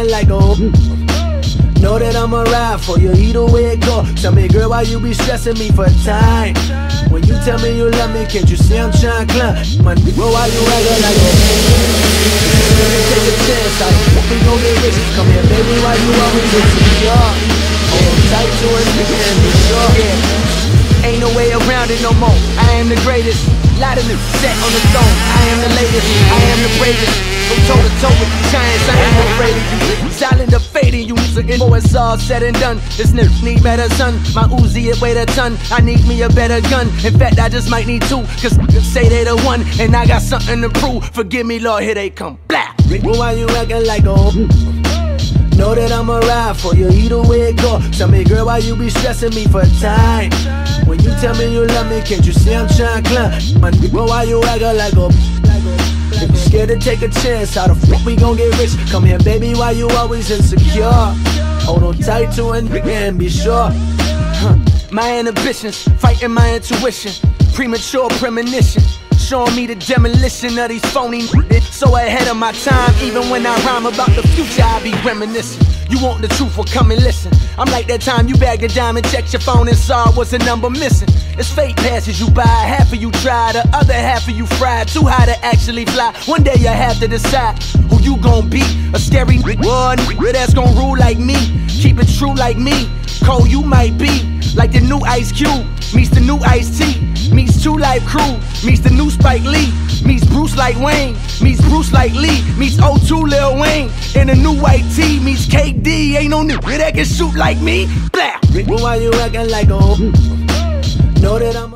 acting like a know that I'ma ride for you either way it go. Tell me, girl, why you be stressing me for time? When you tell me you love me, can't you see I'm trying to climb? My bro, why you acting like a take a chance, I don't we gon' get rich. Come here, baby, why you always insecure? Hold tight to it, and be sure. Yeah, ain't no way around it no more. I am the greatest. Lot of them set on the throne. I am the latest. I am the bravest. Go toe to toe with the giants. I ain't afraid of you. Silent the fading you. So before it's all said and done, this nigga need better son. My Uzi it weighed a ton. I need me a better gun. In fact, I just might need two. Cause say they the one, and I got something to prove. Forgive me, Lord, here they come. Blah. Well, why you acting like a know that I'ma ride for you either way it go. Tell me, girl, why you be stressing me for time? When you tell me you love me, can't you see I'm trying to climb? My well, why you acting like a if you scared to take a chance, how the fuck we gon' get rich? Come here, baby, why you always insecure? Hold on tight to it and be sure. My inhibitions, fighting my intuition. Premature premonition, showing me the demolition of these phony so ahead of my time, even when I rhyme about the future, I be reminiscing. You want the truth, well come and listen. I'm like that time you bagged a diamond, checked your phone and saw was a number missing. It's fake passes you buy, half of you try, the other half of you fried. Too high to actually fly, one day you have to decide who you gon' be. A scary one that's gon' rule like me, keep it true like me. Cold you might be, like the new Ice Cube meets the new Ice-T, meets 2 Live Crew, meets the new Spike Lee, meets Bruce like Wayne, meets Bruce like Lee, meets O2 Lil Wayne, and a new white tee, meets KD. Ain't no nigga that can shoot like me. Blah. Well, why you acting like a know that I'm